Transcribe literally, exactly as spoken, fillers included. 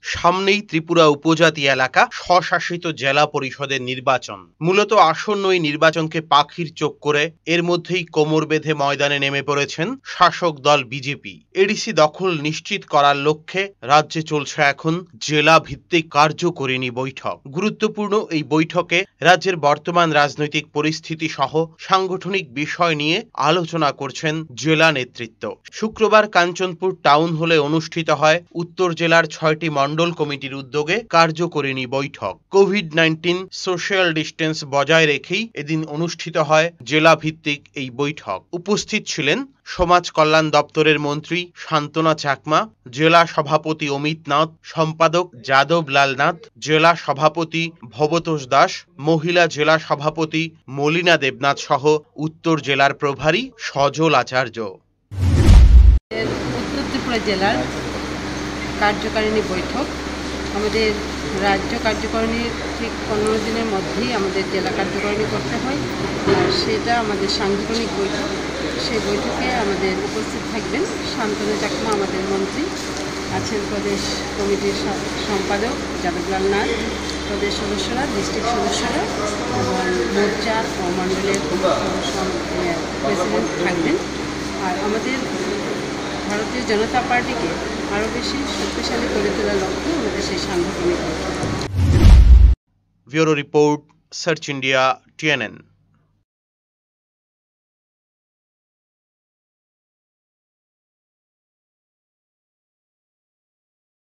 সামনেই ত্রিপুরা উপজাতি এলাকা স্বশাসিত জেলা পরিষদের নির্বাচন। মূলত আসন্ন এই নির্বাচনকে পাখির চোখ করে এর মধ্যেই কোমর বেঁধে ময়দানে নেমে পড়েছেন শাসক দল বিজেপি। এডিসি দখল নিশ্চিত করার লক্ষ্যে রাজ্যে চলছে এখন জেলা ভিত্তিক কার্যকরিণী বৈঠক। গুরুত্বপূর্ণ এই বৈঠকে রাজ্যের বর্তমান রাজনৈতিক পরিস্থিতি সহ সাংগঠনিক বিষয় নিয়ে আলোচনা করছেন জেলা নেতৃত্ব। শুক্রবার কাঞ্চনপুর টাউন হলে অনুষ্ঠিত হয় উত্তর জেলার ছয়টি মন্ডল কমিটির উদ্যোগে কার্যকরিণী বৈঠক। কোভিড নাইন্টিন সোশ্যাল ডিস্টেন্স বজায় রেখেই এদিন অনুষ্ঠিত হয় জেলা ভিত্তিক এই বৈঠক। উপস্থিত ছিলেন সমাজ কল্যাণ দপ্তরের মন্ত্রী শান্তনা চাকমা, জেলা সভাপতি অমিত নাথ, সম্পাদক যাদব লাল নাথ, জেলা সভাপতি ভবতোষ দাস, মহিলা জেলা সভাপতি মলিনা দেবনাথ সহ উত্তর জেলার প্রভারী সজল আচার্য। উত্তর ত্রিপুরা জেলার কার্যকারিণী বৈঠক আমাদের রাজ্য কার্যকারিণীর ঠিক পনেরো দিনের মধ্যেই আমাদের জেলা কার্যকারিণী করতে হয়, আর সেটা আমাদের সাংগঠনিক বৈঠক। সেই বৈঠকে আমাদের উপস্থিত থাকবেন শান্তনা চাকমা আমাদের মন্ত্রী, আছেন প্রদেশ কমিটির সম্পাদক যাদবলাল নাথ, প্রদেশ সদস্যরা, ডিস্ট্রিক্ট সদস্যরা এবং মোর্চার ও মণ্ডলের প্রেসিডেন্ট থাকবেন। আর আমাদের ভারতীয় জনতা পার্টিকে আরও বেশি শক্তিশালী করে তোলার লক্ষ্যে আমাদের সেই সাংগঠনিক বৈঠক। Bureau report, search India, TNN.